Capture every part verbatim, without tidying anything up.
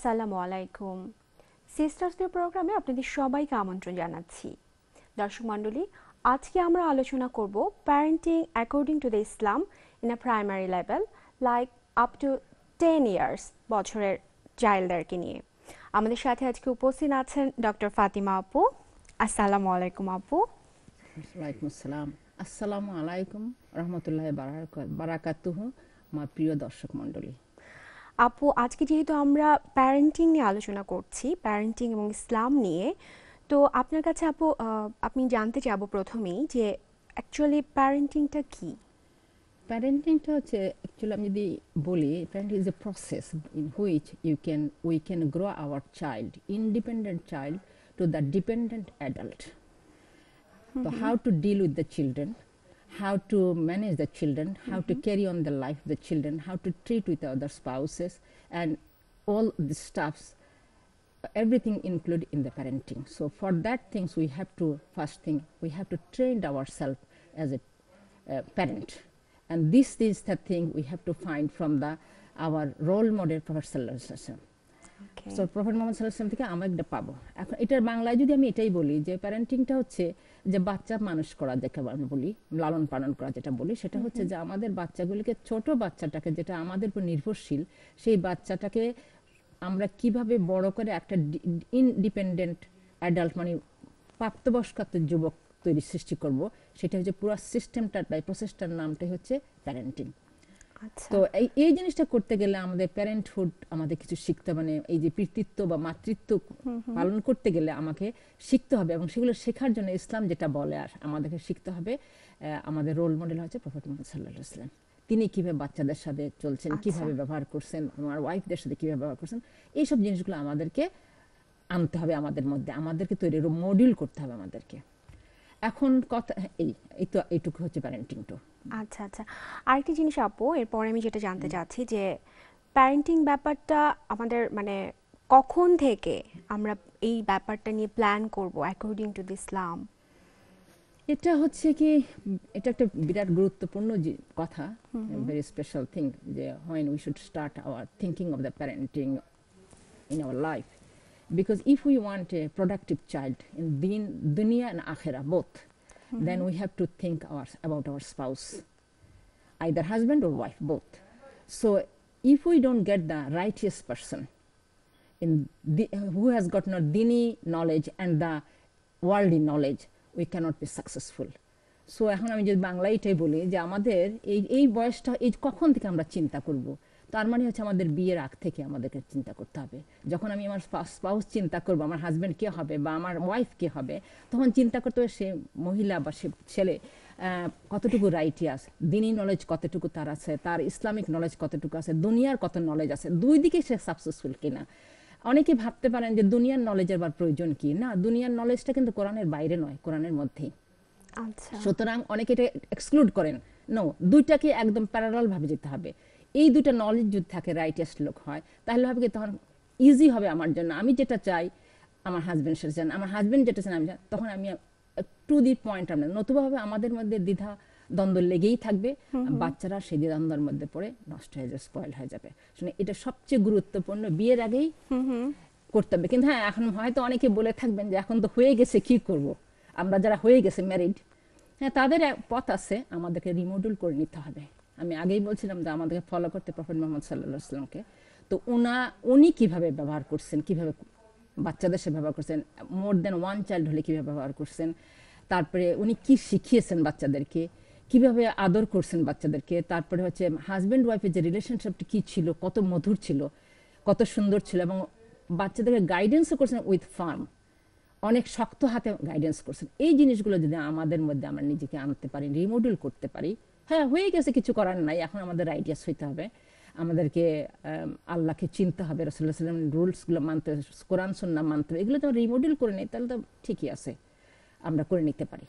আসসালামু আলাইকুম। সিস্টার্সদের প্রোগ্রামে আপনাদের সবাইকে আমন্ত্রণ জানাচ্ছি। দর্শক মণ্ডলী, আজকে আমরা আলোচনা করব parenting according to the Islam in a primary level like up to ten years বছরের চাইল্ডদেরকে নিয়ে। আমাদের সাথে আজকে উপস্থিত আছেন ডক্টর ফাতিমা আপু। আসসালামু আলাইকুম আপু। ওয়ালাইকুম আসসালাম। আসসালামু আলাইকুম রহমতুল্লাহি বারাকাতুহু। আমার প্রিয় দর্শক মণ্ডলী, আপু আজকে যেহেতু আমরা প্যারেন্টিং নিয়ে আলোচনা করছি, প্যারেন্টিং এবং ইসলাম নিয়ে, তো আপনার কাছে আপু আপনি জানতে চাবো প্রথমেই যে অ্যাকচুয়ালি প্যারেন্টিংটা কি? প্যারেন্টিংটা হচ্ছে অ্যাকচুয়ালি আমি যদি বলি, parenting is a process in which you can we can grow our child, independent child to the dependent adult. So how to deal with the children, how to manage the children, how mm-hmm. to carry on the life of the children, how to treat with other spouses, and all the stuffs, everything included in the parenting. So for that things we have to, first thing, we have to train ourselves as a uh, parent. And this is the thing we have to find from the our role model, Prophet Sallallahu Alaihi Wasallam. So prophet Muhammad সাল্লাল্লাহু আলাইহি ওয়াসাল্লাম থেকে আমরা একটা পাবো। এখন এটার বাংলায় যদি আমি এটাই বলি যে প্যারেন্টিংটা হচ্ছে যে বাচ্চা মানুষ করা, যেটা আমি বলি লালন পালন করা, যেটা বলি সেটা হচ্ছে যে আমাদের বাচ্চাগুলিকে, ছোট বাচ্চাটাকে যেটা আমাদের উপর নির্ভরশীল, সেই বাচ্চাটাকে আমরা কিভাবে বড় করে একটা ইন্ডিপেন্ডেন্ট অ্যাডাল্ট মানে প্রাপ্তবয়স্ক একটা যুবক তৈরি সৃষ্টি করব, সেটা হচ্ছে পুরো সিস্টেমটার বা প্রসেসটার নামটাই হচ্ছে প্যারেন্টিং। তো এই এই জিনিসটা করতে গেলে আমাদের প্যারেন্টহুড আমাদের কিছু শিখতে, মানে এই যে পিতৃত্ব বা মাতৃত্ব পালন করতে গেলে আমাকে শিখতে হবে, এবং সেগুলো শেখার জন্য ইসলাম যেটা বলে আর আমাদেরকে শিখতে হবে। আমাদের রোল মডেল হচ্ছে প্রফেট মুহাম্মদ সাল্লাল্লাহু আলাইহি ওয়াসাল্লাম। তিনি কিভাবে বাচ্চাদের সাথে চলছেন, কিভাবে ব্যবহার করছেন, আমার ওয়াইফদের সাথে কিভাবে ব্যবহার করছেন, এইসব জিনিসগুলো আমাদেরকে আনতে হবে আমাদের মধ্যে, আমাদেরকে তৈরি মডিউল করতে হবে আমাদেরকে। এখন কথা এই এই তো এইটুকু হচ্ছে প্যারেন্টিং তো। আচ্ছা আচ্ছা, আরেকটি জিনিস আপু, এরপরে আমি যেটা জানতে চাচ্ছি যে প্যারেন্টিং ব্যাপারটা আমাদের মানে কখন থেকে আমরা এই ব্যাপারটা নিয়ে প্ল্যান করব অ্যাকর্ডিং টু দি ইসলাম? এটা হচ্ছে কি, এটা একটা বিরাট গুরুত্বপূর্ণ কথা, ভেরি স্পেশাল থিং, যে when we should start our thinking of the parenting in our life. Because if we want a productive child in din, dunya and akhirah both, mm-hmm. then we have to think our, about our spouse, either husband or wife, both. So if we don't get the righteous person in the, who has got no dini knowledge and the worldly knowledge, we cannot be successful. So এখন আমি যদি বাংলায় এটাই বলি যে আমাদের এই এই বয়সটা এই কখন থেকে আমরা চিন্তা করব, তার মানে হচ্ছে আমাদের বিয়ের আগ থেকে আমাদেরকে চিন্তা করতে হবে। যখন আমি আমার স্পাউস চিন্তা করব, আমার হাজব্যান্ড কে হবে বা আমার ওয়াইফ কে হবে, তখন চিন্তা করতে হবে সে মহিলা বা সে ছেলে কতটুকু রাইটিয়াস, দিনী নলেজ কতটুকু তার আছে, তার ইসলামিক নলেজ কতটুকু আছে, দুনিয়ার কত নলেজ আছে, দুই দিকে সে সাকসেসফুল কিনা। অনেকে ভাবতে পারেন যে দুনিয়ার নলেজের বার প্রয়োজন কি, না, দুনিয়ার নলেজটা কিন্তু কোরআনের বাইরে নয়, কোরআনের মধ্যেই। সুতরাং অনেকে এটা এক্সক্লুড করেন, নো, দুইটাকে একদম প্যারালাল ভাবে যেতে হবে। এই দুটো নলেজ যদি থাকে, রাইটেস্ট লোক হয়, তাহলে হবে কি তখন ইজি হবে আমার জন্য। আমি যেটা চাই আমার হাজব্যান্ড সেটা চান, আমার হাজব্যান্ড যেটা চান আমি চাই, তখন আমি টু দি পয়েন্ট। আমরা নতুবা হবে আমাদের মধ্যে দ্বিধা দ্বন্দ্ব লেগেই থাকবে, বাচ্চারা সেই দ্বন্দ্বের মধ্যে পড়ে নষ্ট হয়ে যাবে, স্পয়েল হয়ে যাবে। শুনে এটা সবচেয়ে গুরুত্বপূর্ণ, বিয়ের আগেই করতে হবে। কিন্তু হ্যাঁ, এখন হয়তো অনেকে বলে থাকবেন যে এখন তো হয়ে গেছে, কি করব। আমরা যারা হয়ে গেছে ম্যারিড, হ্যাঁ, তাদের পথ আছে, আমাদেরকে রিমডিউল করে নিতে হবে। আমি আগেই বলছিলাম যে আমাদেরকে ফলো করতে প্রফেট মুহাম্মদ সাল্লাল্লাহু আলাইহি ওয়াসাল্লামকে। তো উনা উনি কিভাবে ব্যবহার করছেন, কিভাবে বাচ্চাদের সাথে ব্যবহার করছেন, মোর দেন ওয়ান চাইল্ড হলে কিভাবে ব্যবহার করছেন, তারপরে উনি কি শিখিয়েছেন বাচ্চাদেরকে, কিভাবে আদর করছেন বাচ্চাদেরকে, তারপরে হচ্ছে হাজব্যান্ড ওয়াইফের যে রিলেশনশিপটা কি ছিল, কত মধুর ছিল, কত সুন্দর ছিল, এবং বাচ্চাদেরকে গাইডেন্সও করছেন উইথ ফার্ম, অনেক শক্ত হাতে গাইডেন্স করছেন। এই জিনিসগুলো যদি আমাদের মধ্যে আমরা নিজেকে আনতে পারি, রিমডিউল করতে পারি, হ্যাঁ হয়ে গেছে, কিছু করার নাই, এখন আমাদের আইডিয়াস হইতে হবে, আমাদেরকে আল্লাহকে চিনতে হবে, রাসূলুল্লাহ সাল্লাল্লাহু আলাইহি ওয়াসাল্লাম রুলসগুলো মানতে হবে, কোরআন সুন্নাহ মানতে হবে। এগুলো তো রিমডিউল করে নেই, তাহলে তো ঠিকই আছে, আমরা করে নিতে পারি।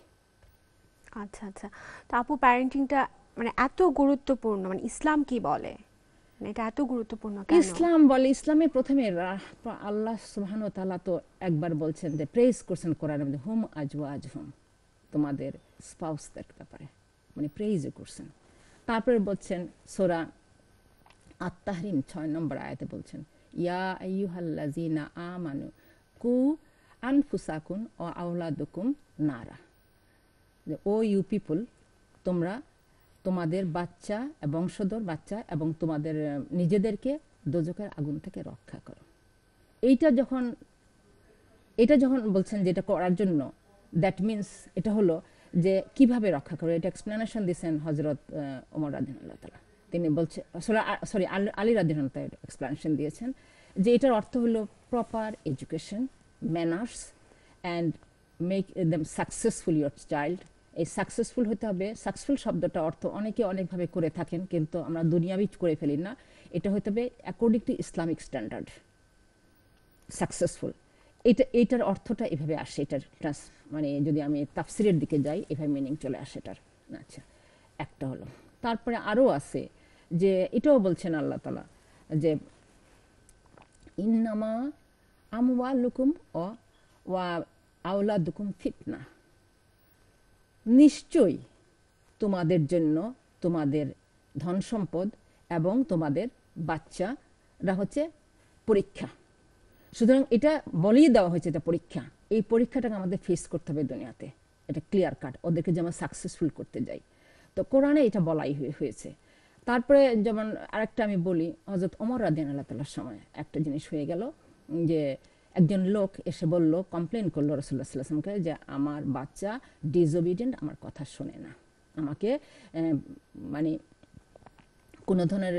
আচ্ছা আচ্ছা, তো আপু প্যারেন্টিংটা মানে এত গুরুত্বপূর্ণ, মানে ইসলাম কি বলে, মানে এটা এত গুরুত্বপূর্ণ কেন? ইসলাম বলে, ইসলামে প্রথমে আল্লাহ সুবহানাহু ওয়া তাআলা তো একবার বলছেন যে প্রেজ করছেন কোরআনের মধ্যে, হুম আজওয়াজহুম, তোমাদের স্পাউসদের ব্যাপারে মানে প্রেজ করছেন। তারপরে বলছেন সূরা আত-তাহরিম ছয় নম্বর আয়াতে বলছেন ইয়া আইয়ুহাল্লাযিনা আমানু কু আনফুসাকুম ওয়া আওলাদুকুম নারা, যে ও ইউ পিপল, তোমরা তোমাদের বাচ্চা বংশধর বাচ্চা এবং তোমাদের নিজেদেরকে দোজখের আগুন থেকে রক্ষা করো। এইটা যখন এটা যখন বলছেন যে এটা করার জন্য, দ্যাট মিনস এটা হলো যে কিভাবে রক্ষা করো, এটা এক্সপ্লেনেশন দিয়েছেন হজরত ওমর রাদিয়াল্লাহু তাআলা। তিনি বলছে সরি আলী রাদিয়াল্লাহু তাআলা এক্সপ্লেনেশন দিয়েছেন যে এটার অর্থ হলো proper education, manners and make them successful your child. এই সাকসেসফুল হতে হবে, সাকসেসফুল শব্দটা অর্থ অনেকে অনেকভাবে করে থাকেন, কিন্তু আমরা দুনিয়াবি করে ফেলি না। এটা হতে হবে according to Islamic standard successful. এটা এইটার অর্থটা এভাবে আসে, এটার ট্রান্স মানে যদি আমি তাফসিরের দিকে যাই এভাবে মিনিং চলে আসে এটার। আচ্ছা, একটা হলো। তারপরে আরও আছে যে এটাও বলছেন আল্লাহ তাআলা যে ইন্নামা আমওয়ালুকুম ওয়া আওলাদুকুম ফিতনা, নিশ্চয়ই তোমাদের জন্য তোমাদের ধন সম্পদ এবং তোমাদের বাচ্চারা হচ্ছে পরীক্ষা। সুতরাং এটা বলেই দেওয়া হয়েছে এটা পরীক্ষা। এই পরীক্ষাটাকে আমাদের ফেস করতে হবে দুনিয়াতে, এটা ক্লিয়ার কাট, ওদেরকে যেমন সাকসেসফুল করতে যাই। তো কোরআনে এটা বলাই হয়েছে। তারপরে যেমন আরেকটা আমি বলি, হযরত ওমর রাদিয়াল্লাহু তাআলার সময় একটা জিনিস হয়ে গেল যে একজন লোক এসে বলল, কমপ্লেন করলো রাসূলুল্লাহ সাল্লাল্লাহু আলাইহি ওয়াসাল্লামকে যে আমার বাচ্চা ডিসওবিডিয়েন্ট, আমার কথা শোনে না, আমাকে মানে কোনো ধরনের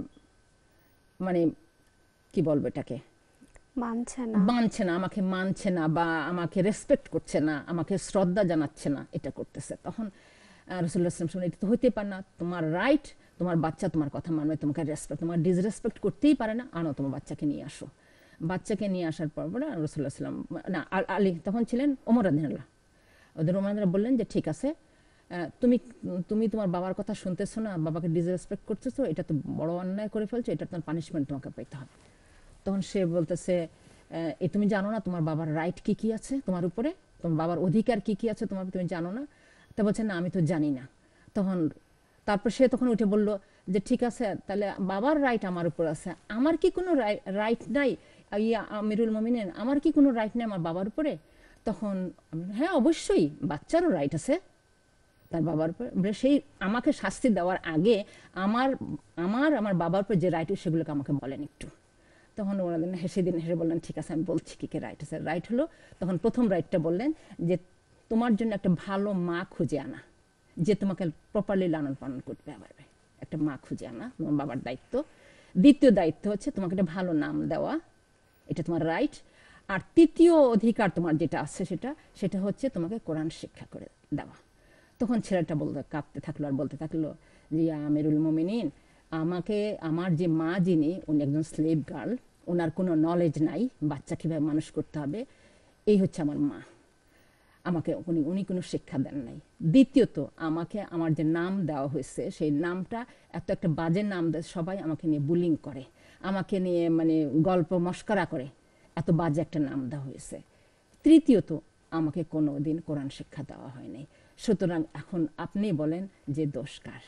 মানে কি বলবো এটাকে মানছে না মানছে না আমাকে মানছে না বা আমাকে রেসপেক্ট করছে না, আমাকে শ্রদ্ধা জানাচ্ছে না, এটা করতেছে। তখন রাসূলুল্লাহ সাল্লাল্লাহু আলাইহি ওয়াসাল্লাম, এটা তো হইতে পারে না, তোমার রাইট, তোমার বাচ্চা তোমার কথা মানবে, তোমাকে রেসপেক্ট, তোমার ডিসরেসপেক্ট করতেই পারে না, আনো তোমার বাচ্চাকে নিয়ে আসো। বাচ্চাকে নিয়ে আসার পর পরে রাসূলুল্লাহ সাল্লাম না আলী তখন ছিলেন ওমর রাদিয়াল্লাহু, ওদের ওমর রাদিয়াল্লাহু বললেন যে ঠিক আছে, তুমি তুমি তোমার বাবার কথা শুনতেছো না, বাবাকে ডিসরেসপেক্ট করতেছো, এটা তো বড় অন্যায় করে ফেলছো, এটা তোমার পানিশমেন্ট তোমাকে পেতে হবে। তখন সে বলতেছে, এ তুমি জানো না তোমার বাবার রাইট কি কি আছে তোমার উপরে, তোমার বাবার অধিকার কি কি আছে তোমার, তুমি জানো না? তা বলছে না আমি তো জানি না। তখন তারপর সে তখন উঠে বলল যে ঠিক আছে, তাহলে বাবার রাইট আমার উপর আছে, আমার কি কোনো রাইট নাই ইয়া আমিরুল মুমিনিন, আমার কি কোনো রাইট নেই আমার বাবার উপরে? তখন হ্যাঁ অবশ্যই বাচ্চারও রাইট আছে তার বাবার উপর। সেই আমাকে শাস্তি দেওয়ার আগে আমার আমার আমার বাবার উপর যে রাইট সেগুলোকে আমাকে বলেন একটু। তখন ওরা হেসে দিন হেসে বললেন ঠিক আছে আমি বলছি কী কী রাইট আছে। রাইট হলো, তখন প্রথম রাইটটা বললেন যে তোমার জন্য একটা ভালো মা খুঁজে আনা, যে তোমাকে প্রপারলি লালন পালন করতে পারবে, একটা মা খুঁজে আনা তোমার বাবার দায়িত্ব। দ্বিতীয় দায়িত্ব হচ্ছে তোমাকে একটা ভালো নাম দেওয়া, এটা তোমার রাইট। আর তৃতীয় অধিকার তোমার যেটা আছে সেটা সেটা হচ্ছে তোমাকে কোরআন শিক্ষা করে দেওয়া। তখন ছেলেটা বলতে কাঁদতে থাকলো আর বলতে থাকলো যে আমিরুল মুমিনিন, আমাকে আমার যে মা যিনি, উনি একজন স্লেভ গার্ল, ওনার কোনো নলেজ নাই বাচ্চা কীভাবে মানুষ করতে হবে, এই হচ্ছে আমার মা, আমাকে উনি উনি কোনো শিক্ষা দেন নাই। দ্বিতীয়ত আমাকে আমার যে নাম দেওয়া হয়েছে সেই নামটা এত একটা বাজে নাম দেয়, সবাই আমাকে নিয়ে বুলিং করে, আমাকে নিয়ে মানে গল্প মস্করা করে, এত বাজে একটা নাম দেওয়া হয়েছে। তৃতীয়ত আমাকে কোনো দিন কোরআন শিক্ষা দেওয়া হয়নি। সুতরাং এখন আপনি বলেন যে দোষ কার?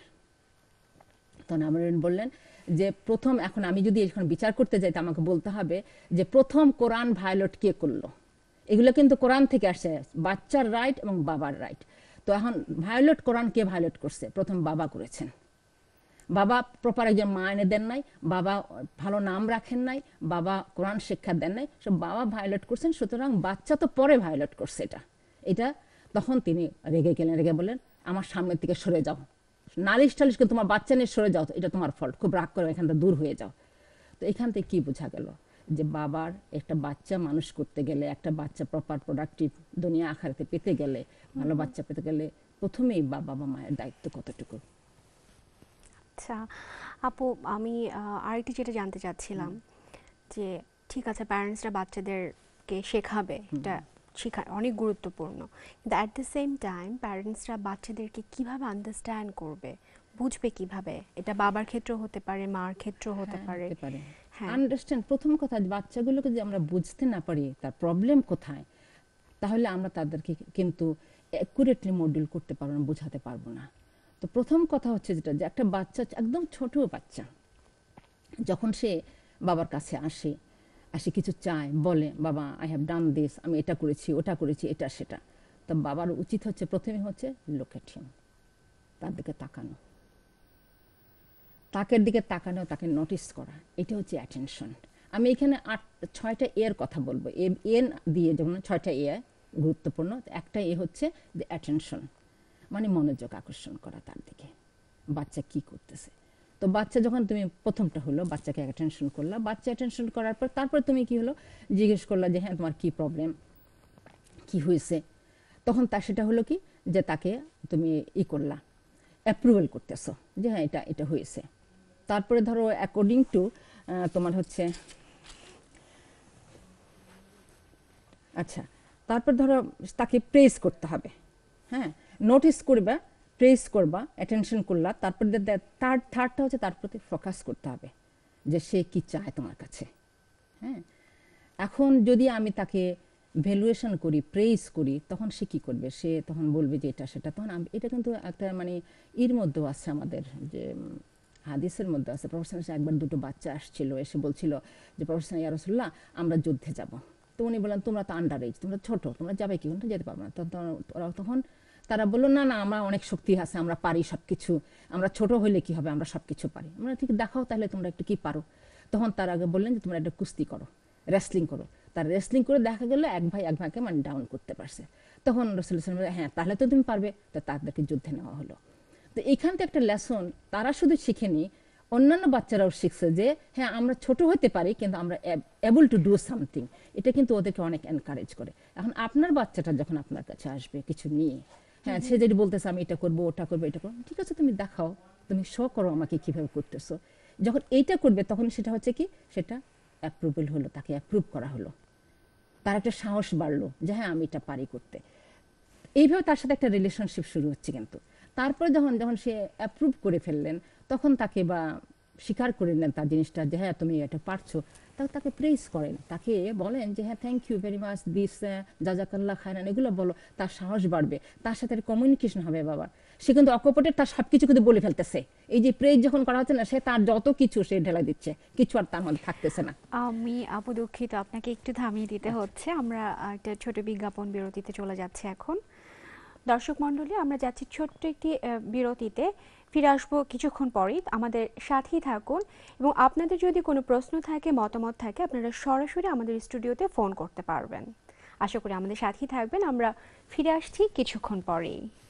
তখন আমরা বললেন যে প্রথম, এখন আমি যদি এখন বিচার করতে যাই তা আমাকে বলতে হবে যে প্রথম কোরআন ভায়োলেট কে করলো। এগুলো কিন্তু কোরআন থেকে আসে, বাচ্চার রাইট এবং বাবার রাইট। তো এখন ভায়োলেট কোরআন কে ভায়োলেট করছে? প্রথম বাবা করেছেন। বাবা প্রপার একজন মা এনে দেন নাই, বাবা ভালো নাম রাখেন নাই, বাবা কোরআন শিক্ষা দেন নাই, সব বাবা ভায়োলেট করছেন। সুতরাং বাচ্চা তো পরে ভায়োলেট করছে এটা এটা তখন তিনি রেগে গেলেন, রেগে বললেন আমার সামনের থেকে সরে যাও, নালিশ টালিশ করে তোমার বাচ্চা নিয়ে সরে যাও, এটা তোমার ফল্ট, খুব রাগ করে এখান থেকে দূর হয়ে যাও। তো এখান থেকে কি বোঝা গেল যে বাবার একটা বাচ্চা মানুষ করতে গেলে, একটা বাচ্চা প্রপার প্রোডাক্টিভ দুনিয়া আখারাতে পেতে গেলে, ভালো বাচ্চা পেতে গেলে প্রথমেই বাবা বা মায়ের দায়িত্ব কতটুকু। আচ্ছা আপু, আমি আরেকটি যেটা জানতে চাচ্ছিলাম যে ঠিক আছে প্যারেন্টসরা বাচ্চাদেরকে শেখাবে, এটা শেখা অনেক গুরুত্বপূর্ণ, কিন্তু অ্যাট দ্য সেম টাইম প্যারেন্টসরা বাচ্চাদেরকে কিভাবে আন্ডারস্ট্যান্ড করবে, বুঝবে কিভাবে? এটা বাবার ক্ষেত্রেও হতে পারে, মার ক্ষেত্রেও হতে পারে। আন্ডারস্ট্যান্ড, প্রথম কথা বাচ্চাগুলোকে যে আমরা বুঝতে না পারি তার প্রবলেম কোথায়, তাহলে আমরা তাদেরকে কিন্তু অ্যাকুরেটলি মডিউল করতে পারবো না, বোঝাতে পারবো না। তো প্রথম কথা হচ্ছে যেটা, যে একটা বাচ্চা একদম ছোট বাচ্চা যখন সে বাবার কাছে আসে, আসে কিছু চায়, বলে বাবা আই হ্যাভ ডান দিস, আমি এটা করেছি, ওটা করেছি, এটা সেটা। তো বাবার উচিত হচ্ছে প্রথমে হচ্ছে লুক এট হিম, তার দিকে তাকানো, তাকের দিকে তাকানো, তাকে নোটিস করা, এটা হচ্ছে অ্যাটেনশন। আমি এখানে আট ছয়টা এর কথা বলবো, এ এন দিয়ে যেমন ছয়টা এ গুরুত্বপূর্ণ। একটা এ হচ্ছে দ্য অ্যাটেনশন, মানে মনোযোগ আকর্ষণ করা তার দিকে, বাচ্চা কি করতেছে। তো বাচ্চা যখন তুমি প্রথমটা হলো বাচ্চাকে অ্যাটেনশন করলা, বাচ্চা অ্যাটেনশন করার পর তারপর তুমি কি হলো জিজ্ঞেস করলা যে হ্যাঁ তোমার কি প্রবলেম, কি হয়েছে। তখন তা সেটা হলো কি যে তাকে তুমি ই করলা, অ্যাপ্রুভাল করতেছো যে হ্যাঁ এটা এটা হয়েছে। তারপরে ধরো অ্যাকর্ডিং টু তোমার হচ্ছে আচ্ছা, তারপর ধরো তাকে প্রেস করতে হবে, হ্যাঁ নোটিস করবা, প্রেস করবা, অ্যাটেনশন করলা। তারপর থার্ড থার্ডটা হচ্ছে তার প্রতি ফোকাস করতে হবে যে সে কি চায় তোমার কাছে। হ্যাঁ, এখন যদি আমি তাকে ভ্যালুয়েশন করি, প্রেস করি, তখন সে কি করবে, সে তখন বলবে যে এটা সেটা। তখন এটা কিন্তু একটা মানে এর মধ্যেও আছে আমাদের যে হাদিসের মধ্যে আছে, প্রফেসর একবার দুটো বাচ্চা আসছিল, এসে বলছিল যে প্রফেসর ইয়া রাসূলুল্লাহ আমরা যুদ্ধে যাব। তো উনি বললেন তোমরা তো আন্ডার এজ, তোমরা ছোট, তোমরা যাবে কি, তোমরা যেতে পারবে না। তখন তারা বললো না না আমরা অনেক শক্তি আছে, আমরা পারি সব কিছু, আমরা ছোট হইলে কি হবে, আমরা সব কিছু পারি। আমরা ঠিক দেখাও তাহলে তোমরা একটু কি পারো। তখন তার আগে বললেন যে তোমরা একটা কুস্তি করো, রেসলিং করো। তার রেসলিং করে দেখা গেল এক ভাই এক ভাইকে মানে ডাউন করতে পারছে। তখন রাসূলুল্লাহ সাল্লাল্লাহু আলাইহি ওয়াসাল্লাম হ্যাঁ তাহলে তো তুমি পারবে, তো তাদেরকে যুদ্ধে নেওয়া হলো। তো এখান থেকে একটা লেসন তারা শুধু শিখেনি, অন্যান্য বাচ্চারাও শিখছে যে হ্যাঁ আমরা ছোট হতে পারি কিন্তু আমরা এবল টু ডু সামথিং। এটা কিন্তু ওদেরকে অনেক এনকারেজ করে। এখন আপনার বাচ্চাটা যখন আপনার কাছে আসবে কিছু নিয়ে, হ্যাঁ সে যদি বলতেছে আমি এটা করবো, ওটা করবো, এটা করবো, ঠিক আছে তুমি দেখাও, তুমি শো করো আমাকে কিভাবে করতেছো। যখন এইটা করবে তখন সেটা হচ্ছে কি, সেটা অ্যাপ্রুভাল হলো, তাকে অ্যাপ্রুভ করা হলো, তার একটা সাহস বাড়লো যে হ্যাঁ আমি এটা পারি করতে। এইভাবে তার সাথে একটা রিলেশনশিপ শুরু হচ্ছে। কিন্তু তারপরে যখন যখন সে অ্যাপ্রুভ করে ফেললেন, তখন তাকে বা স্বীকার করে নেন তার জিনিসটা যে হ্যাঁ তুমি এটা পারছো, তাও তাকে প্রেস করেন, তাকে বলেন যে হ্যাঁ thank you very much, this জাজাকাল্লাহ খায়রান, এগুলো বলো, তার সাহস বাড়বে, তার সাথে কমিউনিকেশন হবে। বাবার সে কিন্তু অকপটে তার সব কিছু কিন্তু বলে ফেলতেছে। এই যে প্রেস যখন করা হচ্ছে না, সে তার যত কিছু সে ঢেলা দিচ্ছে, কিছু আর তার মধ্যে থাকতেছে না। আমি আপু দুঃখিত, আপনাকে একটু থামিয়ে দিতে হচ্ছে, আমরা একটা ছোট বিজ্ঞাপন বিরতিতে চলে যাচ্ছি এখন। দর্শক মণ্ডলী, আমরা যাচ্ছি ছোট্ট একটি বিরতিতে, ফিরে আসবো কিছুক্ষণ পরেই, আমাদের সাথেই থাকুন। এবং আপনাদের যদি কোনো প্রশ্ন থাকে, মতামত থাকে, আপনারা সরাসরি আমাদের স্টুডিওতে ফোন করতে পারবেন। আশা করি আমাদের সাথেই থাকবেন, আমরা ফিরে আসছি কিছুক্ষণ পরেই।